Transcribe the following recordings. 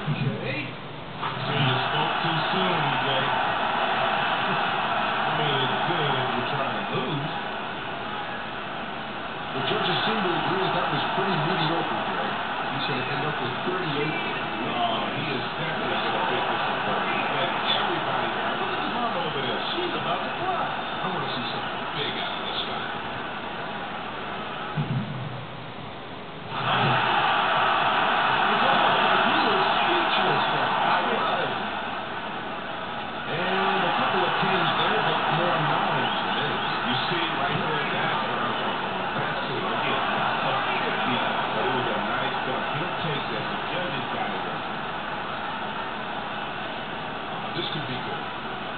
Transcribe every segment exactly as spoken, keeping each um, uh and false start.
Okay. So you spoke too soon, E J. I mean, it's good if you're trying to lose. The judges seem to agree that that was pretty mediocre, Greg. He's going to end up with thirty-eight. Oh, he is definitely going to pick this apart. He had everybody down. Look at his mama over there. She's about to cry. I want to see something big out of this guy. This could be good.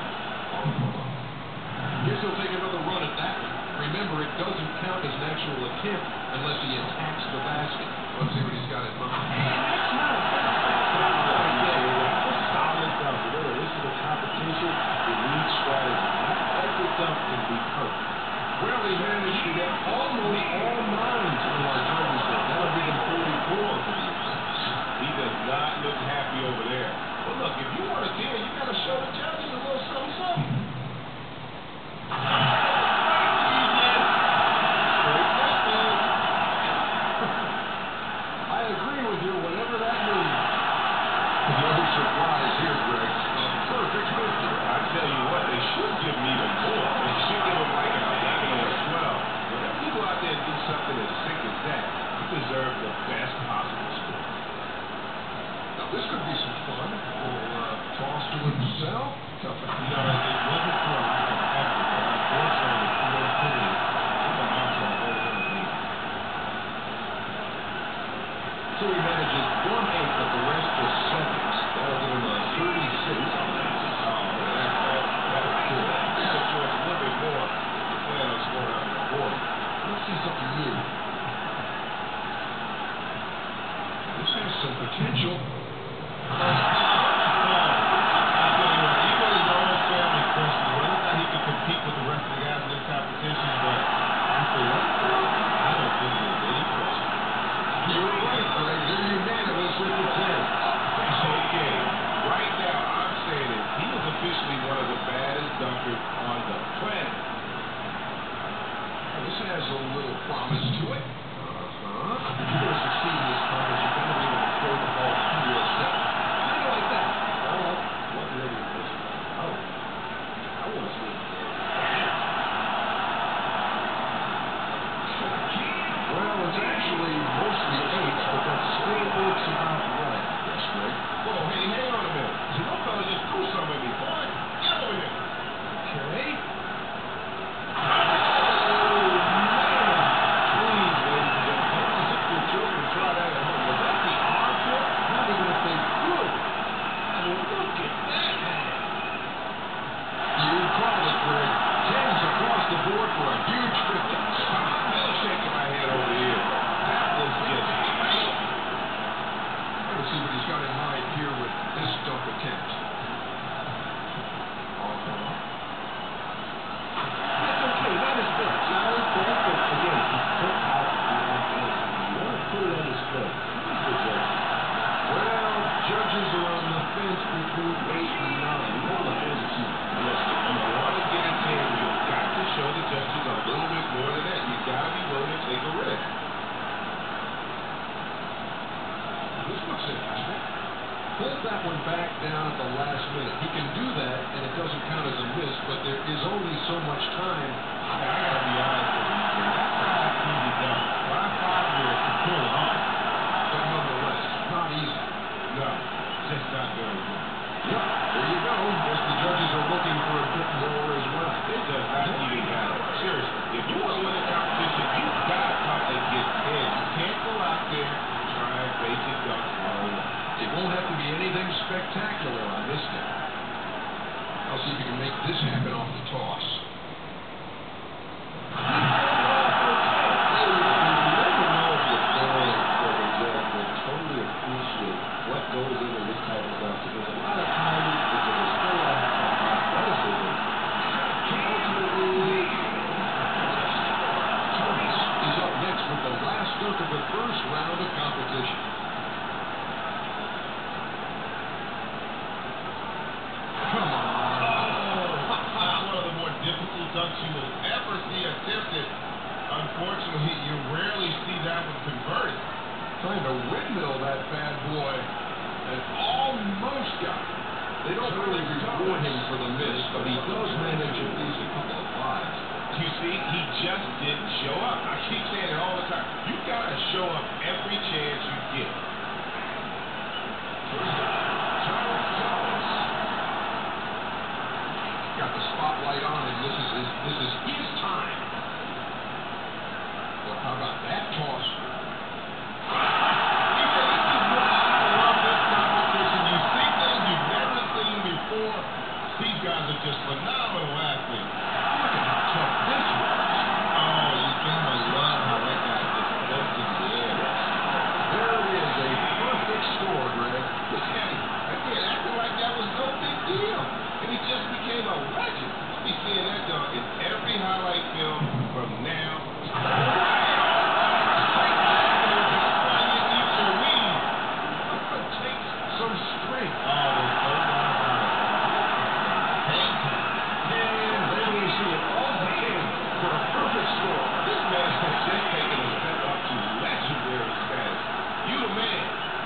Guess he'll take another run at that one. Remember, it doesn't count as an actual attempt unless he attacks the basket. Let's see what he's got in mind. That's not a bad right there. That's a solid dunk. Remember, this is a competition. You need strategy. Not every dunk can be perfect. Well, he managed to get almost all nines from our judges there. That'll be the forty-four for the offense. He does not look happy over there. But look, if you want to deal, you got to show the judges a little something, something. I agree with you, whatever that means. No surprise here, Greg. A perfect fifty. I tell you what, they should give him even more. They should give him like an eleven or a twelve. Whenever you go out there and do something as sick as that, you deserve the best possible score. Now, this could be some fun. A little uh, toss to himself. Tough. You know, it wasn't for a lack of effort, but unfortunately, the creativity is a monster on both ends. So he manages one eighth of the rest of sevens. That'll give him a thirty-six. Oh, that, that, that was cool. You got to show us a little bit more. You're playing on scoring out the board. Let's see something new. This has some potential. Compete with the rest of the guys in this competition, but after that, I don't think there's any question. You're right, Greg. They're unanimous with the ten. Okay, right now I'm saying that he is officially one of the baddest dunkers on the planet. Well, this has a little promise to it. Uh-huh. If you're going to succeed in this contest, you've got to be able to throw the ball to your set. Kind of like that. Oh, what really is this? Oh, I want to see it. Well, it's actually mostly eights, but that still looks about right. Yes, Greg. Whoa, hey, hang on a minute. So one fella just threw something at me, boy. Get over here. Okay. Oh, man. Please, ladies and gentlemen, don't sit your children and try that at home. Was that the arm flip? Not even if they could. I mean, look at that. You called it, Greg. Tens across the board for a huge fifty. I'm still shaking my head over here. That was just great. Let's see what he's got in mind here with this dunk attempt. Uh-huh. That's okay. That is good. Solid dunk, but again, he took out the athleticism. You want to put it on display. He's the judge. Well, judges are on the fence between eight and nine. You know the fence is huge. Look, if you want to get a ten, you've got to show the judges a little bit more than that. You've got to be willing to take a risk. This looks interesting. Pulled that one back down at the last minute. He can do that, and it doesn't count as a miss, but there is only so much time. I, I got to be honest with you, man. That's not an easy dunk. My five-year-old can pull it off. But nonetheless, not easy. No, just not very good. Yep, there you go. Guess the judges are looking for a bit more as well. It does not even matter. Seriously, if you want to win a competition, you've got to come and get ten. You can't go out there and try and basic dunks one-on-one. It won't have to be anything spectacular on this day. I'll see if you can make this happen off the toss. What goes into this type of dunk? There's a lot of timing, but there's still a lot of athleticism. Ultimately, Thomas is up next with the last dunk of the first round of competition. you will ever see attempted. Unfortunately, you rarely see that one converted. Trying to windmill that bad boy and almost got it. They don't really reward him for the miss, but he does manage at least a couple of fives. You see, he just didn't show up. I keep saying it all the time. You got to show up every chance you get. Got the spotlight on him. This is his, this is his time. Well, how about that toss? He said, "This is why I love this competition. You see things you've never seen before. These guys are just phenomenal athletes." Look at how tough this was. Oh, you gotta love how that guy just floats in the air. There it is, a perfect score, Greg. Look at him. Again, acting like that was no big deal. And he just became a legend. You'll be seeing that dunk in every highlight film from now to Takes some strength. Oh, there's no doubt about it. And then we see it all begin for a perfect score. This man has just taken a step up to legendary status. You the man.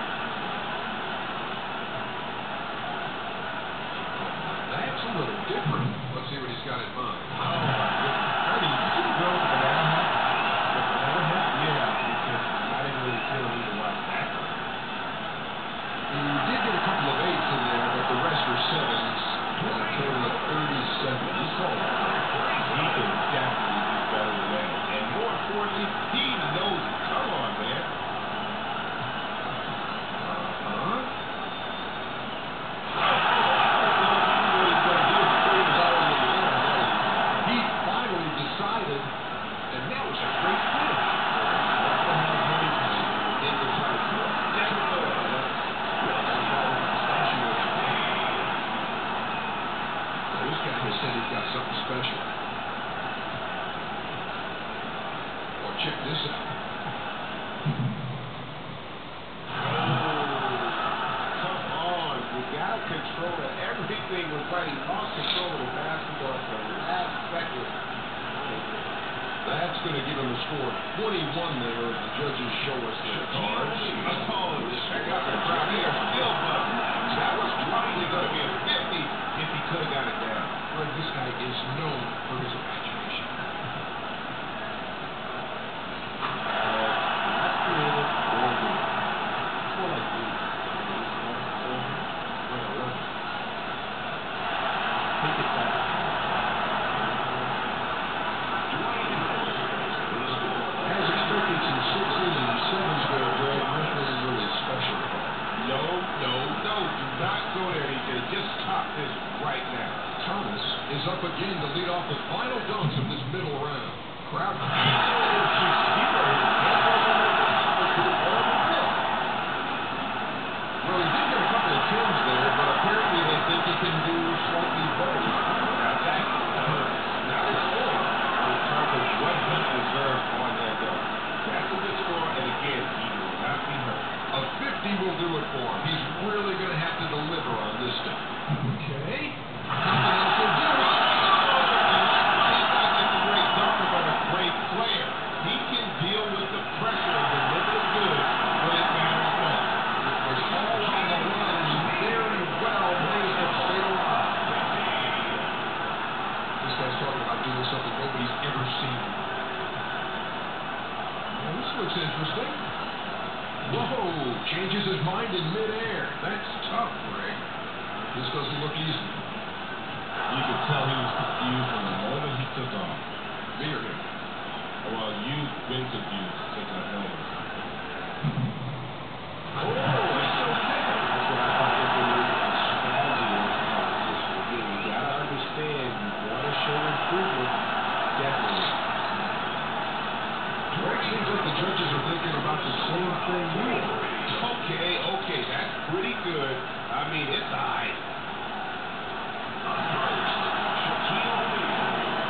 That's a little different. Let's see what he's got in mind. Oh, my goodness. Ernie, did you go with the banana hat? The banana hat? Yeah, because I didn't really feel the need to watch that. He did get a couple of eights in there, but the rest were sevens. And a total of thirty-seven. He saw that. He can definitely do better than that. And more importantly, he knows it. Come on, man. Uh-huh. He finally decided, and that was a great finish. In the tight court. Never thought. This guy has said he's got something special. Well, check this out. Come on. You got to control it. Everything was right. He lost control of the basketball at the last second. That's going to give him a score of twenty-one there as the judges show us their cards. Oh, check out the crowd. They are still buzzing. That was probably going to be a fifty if he could have got it down. Greg, this guy is known for his imagination. Not creative or good. It's more like me. Take it back. Has expected some sixes and sevens there, Greg. Nothing really special. No, no, no. Do not go there, E J. Just stop this right now. Thomas is up again to lead off the final dunks of this middle round. Crowd. Well, he did get a couple of tens there, but apparently they think he can do slightly better. Now that hurts. Not a score in terms of what he deserved on that dunk. That's a good score, and again, he will not be hurt. A fifty will do it for him. He's really going to have to deliver on this dunk. Okay. Nothing else will do it. He's not just a great dunker, but a great player. He can deal with the pressure and deliver the goods when it matters most. It was all on the line, and he very well managed to stay alive. This guy's talking about doing something nobody's ever seen. Well, this looks interesting. Whoa, changes his mind in midair. That's tough, Greg. This doesn't look easy. You could tell he was confused from the moment he took off. Me or him? Well, you've been confused since I've known you. Oh, it's so big. That's what I thought that they were strategy in this competition. Again, you gotta understand, you wanna show improvement, definitely. Greg, seems like the judges are thinking about the same thing you are. Okay, okay, that's pretty good. I mean, it's all right. Shaquille O'Neal.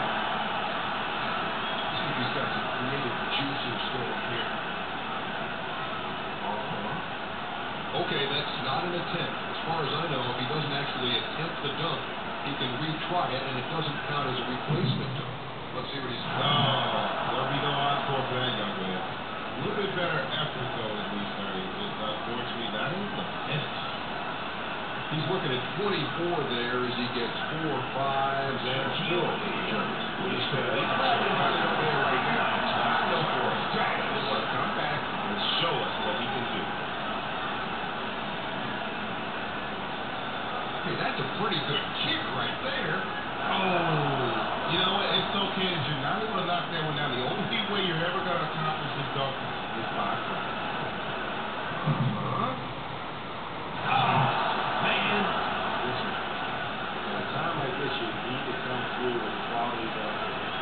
See if he's got some creative juices going here. Uh-huh. Okay, that's not an attempt. As far as I know, if he doesn't actually attempt the dunk, he can retry it, and it doesn't count as a replacement dunk. Let's see what he's No, there'll be no encore for that young man. A little bit better effort, though, at least, Ernie. Just unfortunately, not even the finish. He's looking at twenty-four there as he gets four fives and still for the Judges. He's bragging about it over there right now. I know for a fact he wants to come back and show us what he can do. Hey, that's a pretty good kick right there. Oh, you know what? It's okay that you're not able to knock that one down. The only way you're ever going to accomplish this dunk is by front. Uh-huh. Oh, man. Listen, at a time like this, you need to come through with quality dunk.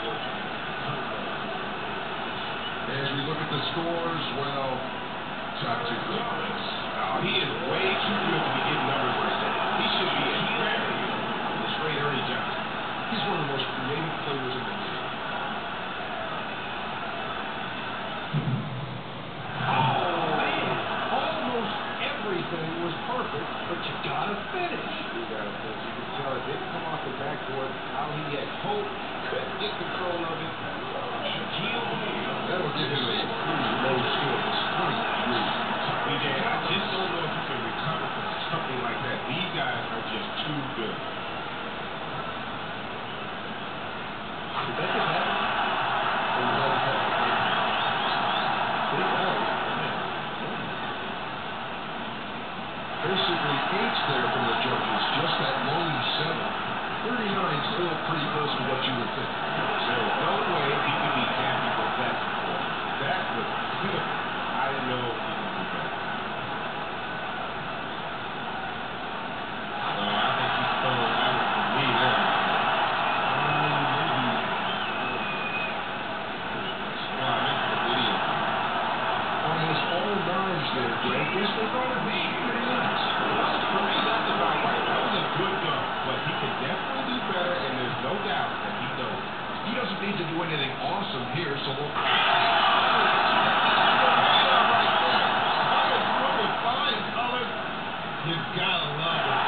As we look at the scores, well, not too good. Oh, he is way too good to be getting numbers like that. He should be a rare the straight Ernie Johnson. He's one of the most creative players in the league. Oh, man. Almost everything was perfect, but you gotta finish. You gotta finish. You can tell it didn't come off the backboard how he had hoped. Couldn't get control of it. Shaquille O'Neal. That'll give you a pretty low score. It's twenty-three. B J, I just don't know if you can recover from something like that. These guys are just too good. Did that just happen? Or was that just happen? Big rally. Basically eights there from the Judges, just that lone seven. thirty-nine still pretty close to what you would think. There's no way he could be happy with that performance. That was pitiful. I know he can do better. So I think he stole that one from me there. Well, I meant the video. Almost all nines there, Greg. Guess they thought it was pretty nice. Well, for me, that's about right. That was a good dunk, but he can definitely do better, and there's no doubt that he knows. He doesn't need to do anything awesome here, so we'll... You gotta love it.